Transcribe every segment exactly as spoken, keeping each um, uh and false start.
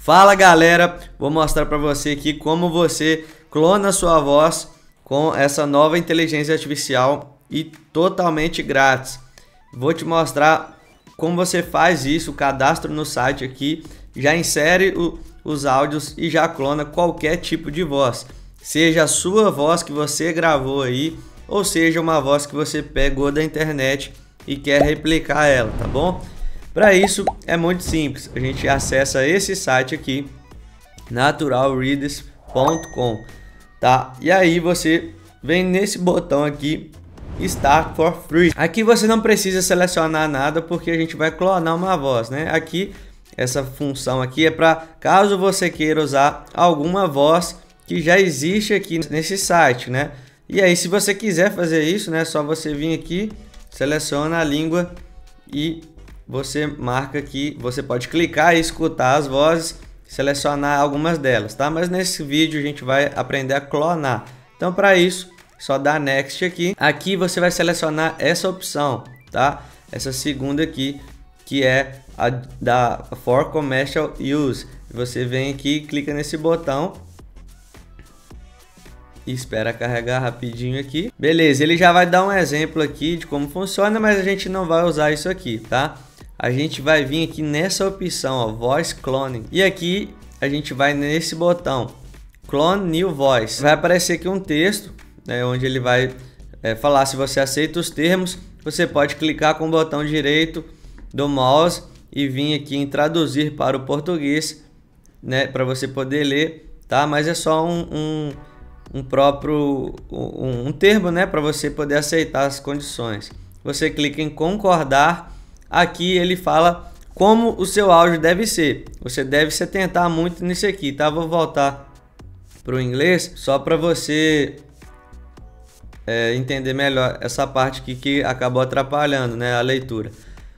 Fala galera, vou mostrar para você aqui como você clona sua voz com essa nova inteligência artificial e totalmente grátis. Vou te mostrar como você faz isso, o cadastro no site aqui, já insere o, os áudios e já clona qualquer tipo de voz. Seja a sua voz que você gravou aí, ou seja uma voz que você pegou da internet e quer replicar ela, tá bom? Para isso é muito simples, a gente acessa esse site aqui, natural readers ponto com, tá? E aí você vem nesse botão aqui, Start for Free. Aqui você não precisa selecionar nada porque a gente vai clonar uma voz, né? Aqui, essa função aqui é para caso você queira usar alguma voz que já existe aqui nesse site, né? E aí se você quiser fazer isso, né, é só você vir aqui, seleciona a língua e você marca aqui, você pode clicar e escutar as vozes, selecionar algumas delas, tá? Mas nesse vídeo a gente vai aprender a clonar. Então para isso, só dá Next aqui. Aqui você vai selecionar essa opção, tá? Essa segunda aqui, que é a da For Commercial Use. Você vem aqui, clica nesse botão e espera carregar rapidinho aqui. Beleza, ele já vai dar um exemplo aqui de como funciona, mas a gente não vai usar isso aqui, tá? A gente vai vir aqui nessa opção, ó, Voice Cloning. E aqui a gente vai nesse botão, Clone New Voice. Vai aparecer aqui um texto, né, onde ele vai é, falar se você aceita os termos. Você pode clicar com o botão direito do mouse e vir aqui em traduzir para o português, né, para você poder ler, tá? Mas é só um, um, um próprio um, um termo, né, para você poder aceitar as condições. Você clica em concordar. Aqui ele fala como o seu áudio deve ser. Você deve se atentar muito nisso aqui, tá? Vou voltar para o inglês só para você é, entender melhor essa parte aqui que acabou atrapalhando, né, a leitura.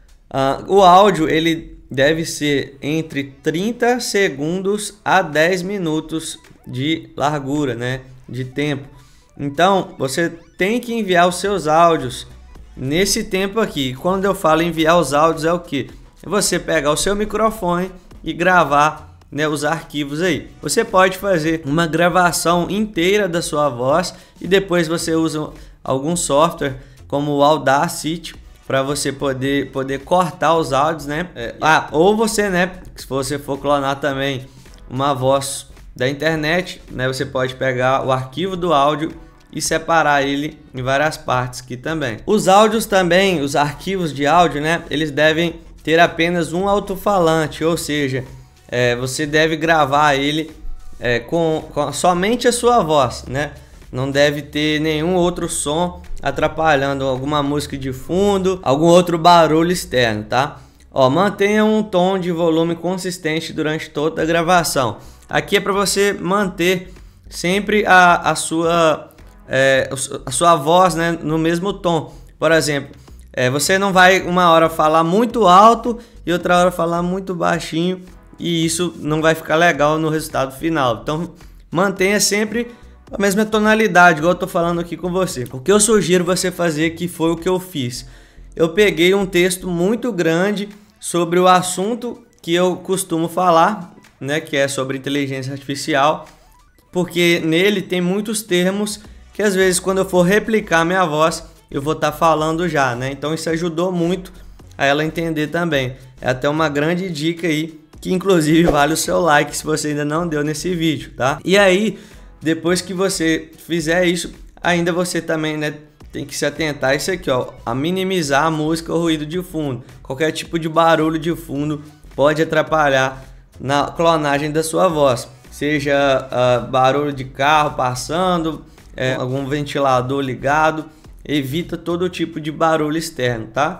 Uh, o áudio ele deve ser entre trinta segundos a dez minutos de largura, né, de tempo. Então você tem que enviar os seus áudios nesse tempo aqui. Quando eu falo enviar os áudios é o que? É você pegar o seu microfone e gravar, né, os arquivos aí. Você pode fazer uma gravação inteira da sua voz e depois você usa algum software como o Audacity para você poder, poder cortar os áudios, né? É, ah, ou você, né, se você for clonar também uma voz da internet, né, você pode pegar o arquivo do áudio e separar ele em várias partes aqui também. Os áudios também, os arquivos de áudio, né, eles devem ter apenas um alto-falante, ou seja, é, você deve gravar ele é, com, com somente a sua voz, né? Não deve ter nenhum outro som atrapalhando, alguma música de fundo, algum outro barulho externo, tá? Ó, mantenha um tom de volume consistente durante toda a gravação. Aqui é para você manter sempre a, a sua É, a sua voz, né, no mesmo tom. Por exemplo, é, você não vai uma hora falar muito alto e outra hora falar muito baixinho, e isso não vai ficar legal no resultado final. Então mantenha sempre a mesma tonalidade, igual eu tô falando aqui com você. O que eu sugiro você fazer, que foi o que eu fiz, eu peguei um texto muito grande sobre o assunto que eu costumo falar, né, que é sobre inteligência artificial, porque nele tem muitos termos que às vezes quando eu for replicar minha voz eu vou estar tá falando já, né? Então isso ajudou muito a ela entender também. É até uma grande dica aí, que inclusive vale o seu like se você ainda não deu nesse vídeo, tá? E aí, depois que você fizer isso, ainda você também, né, tem que se atentar a isso aqui, ó, a minimizar a música ou ruído de fundo. Qualquer tipo de barulho de fundo pode atrapalhar na clonagem da sua voz. Seja uh, barulho de carro passando, É, algum ventilador ligado, evita todo tipo de barulho externo, tá?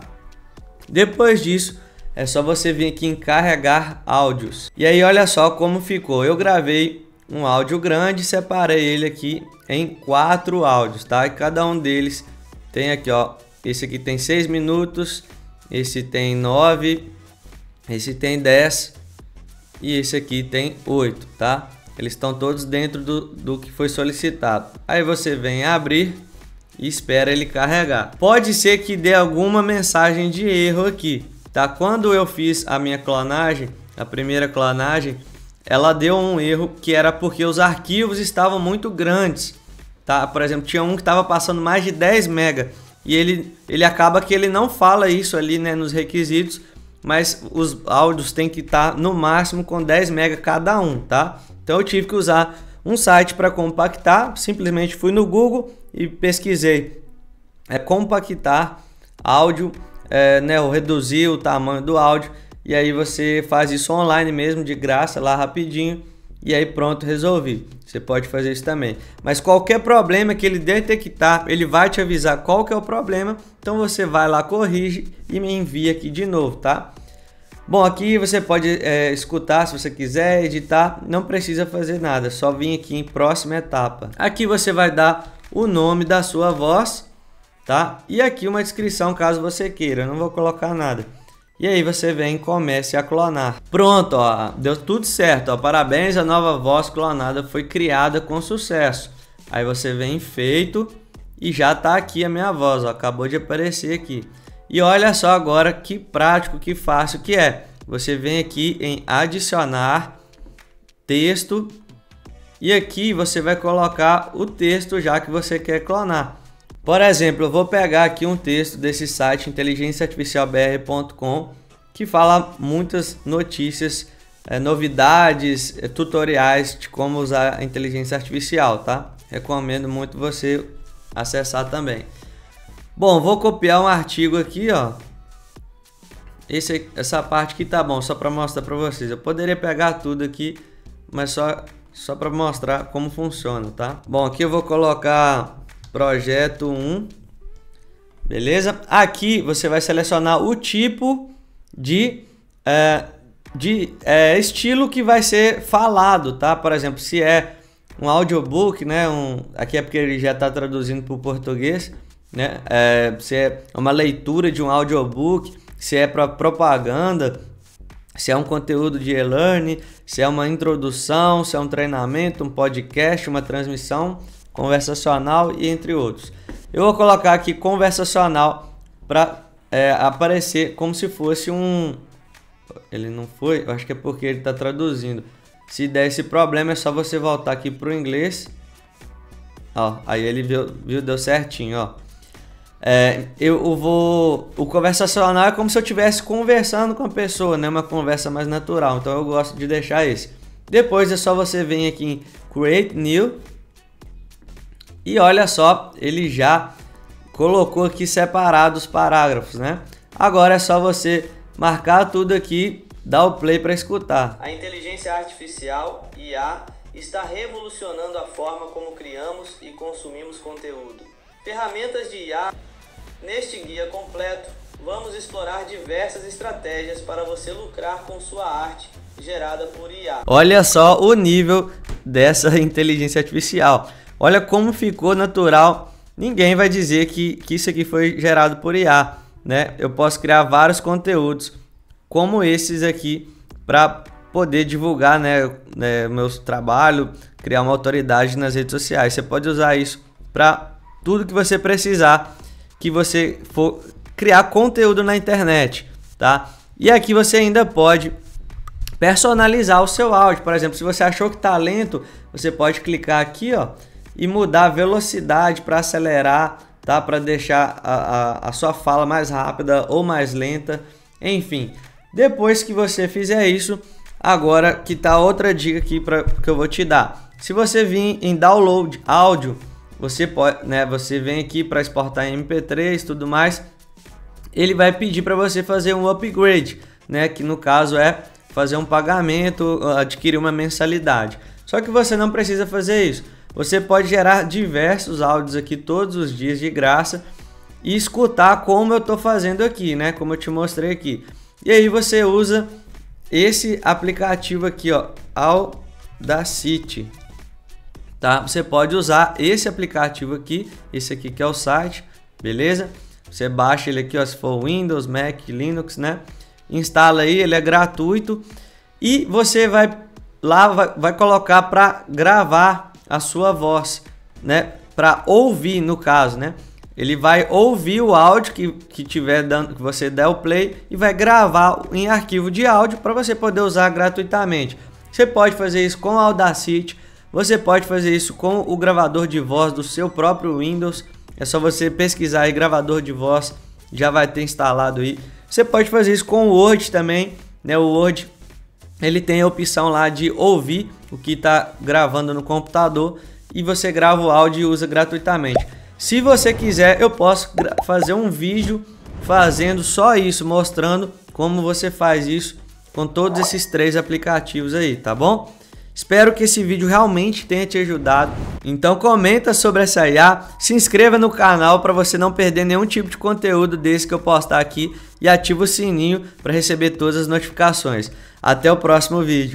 Depois disso, é só você vir aqui em carregar áudios. E aí olha só como ficou. Eu gravei um áudio grande, separei ele aqui em quatro áudios, tá? E cada um deles tem aqui, ó, esse aqui tem seis minutos, esse tem nove, esse tem dez e esse aqui tem oito, tá? Eles estão todos dentro do, do que foi solicitado. Aí você vem abrir e espera ele carregar. Pode ser que dê alguma mensagem de erro aqui, tá? Quando eu fiz a minha clonagem, a primeira clonagem, ela deu um erro que era porque os arquivos estavam muito grandes, tá? Por exemplo, tinha um que estava passando mais de dez mega e ele, ele acaba que ele não fala isso ali, né, nos requisitos, mas os áudios tem que estar no máximo com dez mega cada um, tá? Então eu tive que usar um site para compactar, simplesmente fui no Google e pesquisei é, compactar áudio, é, né, ou reduzir o tamanho do áudio. E aí você faz isso online mesmo, de graça, lá rapidinho. E aí pronto, resolvi. Você pode fazer isso também. Mas qualquer problema que ele detectar, ele vai te avisar qual que é o problema. Então você vai lá, corrige e me envia aqui de novo, tá? Bom, aqui você pode é, escutar se você quiser, editar. Não precisa fazer nada, só vir aqui em próxima etapa. Aqui você vai dar o nome da sua voz, tá? E aqui uma descrição caso você queira. Eu não vou colocar nada. E aí você vem e comece a clonar. Pronto, ó, deu tudo certo, ó. Parabéns, a nova voz clonada foi criada com sucesso. Aí você vem em feito e já tá aqui a minha voz, ó, acabou de aparecer aqui. E olha só agora que prático, que fácil que é. Você vem aqui em adicionar texto e aqui você vai colocar o texto já que você quer clonar. Por exemplo, eu vou pegar aqui um texto desse site inteligência artificial b r ponto com que fala muitas notícias, é, novidades, é, tutoriais de como usar a inteligência artificial, tá? Recomendo muito você acessar também. Bom, vou copiar um artigo aqui, ó. Esse, essa parte aqui tá bom, só para mostrar para vocês. Eu poderia pegar tudo aqui, mas só, só para mostrar como funciona, tá? Bom, aqui eu vou colocar projeto um, beleza? Aqui você vai selecionar o tipo de, é, de é, estilo que vai ser falado, tá? Por exemplo, se é um audiobook, né? Um, aqui é porque ele já está traduzindo para o português, né? É, se é uma leitura de um audiobook, se é para propaganda, se é um conteúdo de e-learning, se é uma introdução, se é um treinamento, um podcast, uma transmissão conversacional e entre outros. Eu vou colocar aqui conversacional para é, aparecer como se fosse um... Ele não foi? Eu acho que é porque ele está traduzindo. Se der esse problema é só você voltar aqui para o inglês. Ó, aí ele viu, viu, deu certinho, ó. É, eu vou... O conversacional é como se eu estivesse conversando com a pessoa, né? Uma conversa mais natural. Então eu gosto de deixar esse. Depois é só você vir aqui em Create New. E olha só, ele já colocou aqui separados os parágrafos, né? Agora é só você marcar tudo aqui, dar o play para escutar. A inteligência artificial, I A, está revolucionando a forma como criamos e consumimos conteúdo. Ferramentas de I A. Neste guia completo, vamos explorar diversas estratégias para você lucrar com sua arte gerada por I A. Olha só o nível dessa inteligência artificial. Olha como ficou natural. Ninguém vai dizer que, que isso aqui foi gerado por I A, né? Eu posso criar vários conteúdos como esses aqui para poder divulgar, né, né, meu trabalho, criar uma autoridade nas redes sociais. Você pode usar isso para tudo que você precisar, que você for criar conteúdo na internet, tá? E aqui você ainda pode personalizar o seu áudio. Por exemplo, se você achou que tá lento, você pode clicar aqui, ó, e mudar a velocidade para acelerar, tá? Para deixar a, a, a sua fala mais rápida ou mais lenta. Enfim, depois que você fizer isso, agora que tá outra dica aqui pra, que eu vou te dar. Se você vir em download áudio, você pode, né? Você vem aqui para exportar em M P três, tudo mais. Ele vai pedir para você fazer um upgrade, né? Que no caso é fazer um pagamento, adquirir uma mensalidade. Só que você não precisa fazer isso. Você pode gerar diversos áudios aqui todos os dias de graça e escutar como eu estou fazendo aqui, né? Como eu te mostrei aqui. E aí você usa esse aplicativo aqui, ó, Audacity, tá? Você pode usar esse aplicativo aqui, esse aqui que é o site, beleza? Você baixa ele aqui, ó, se for Windows, Mac, Linux, né? Instala aí, ele é gratuito e você vai lá vai, vai colocar para gravar a sua voz, né? Para ouvir, no caso, né? Ele vai ouvir o áudio que, que tiver dando, que você der o play e vai gravar em arquivo de áudio para você poder usar gratuitamente. Você pode fazer isso com o Audacity, você pode fazer isso com o gravador de voz do seu próprio Windows. É só você pesquisar aí gravador de voz, já vai ter instalado aí. Você pode fazer isso com o Word também, né? O Word, ele tem a opção lá de ouvir o que está gravando no computador e você grava o áudio e usa gratuitamente. Se você quiser, eu posso fazer um vídeo fazendo só isso, mostrando como você faz isso com todos esses três aplicativos aí, tá bom? Espero que esse vídeo realmente tenha te ajudado. Então comenta sobre essa I A, se inscreva no canal para você não perder nenhum tipo de conteúdo desse que eu postar aqui e ativa o sininho para receber todas as notificações. Até o próximo vídeo.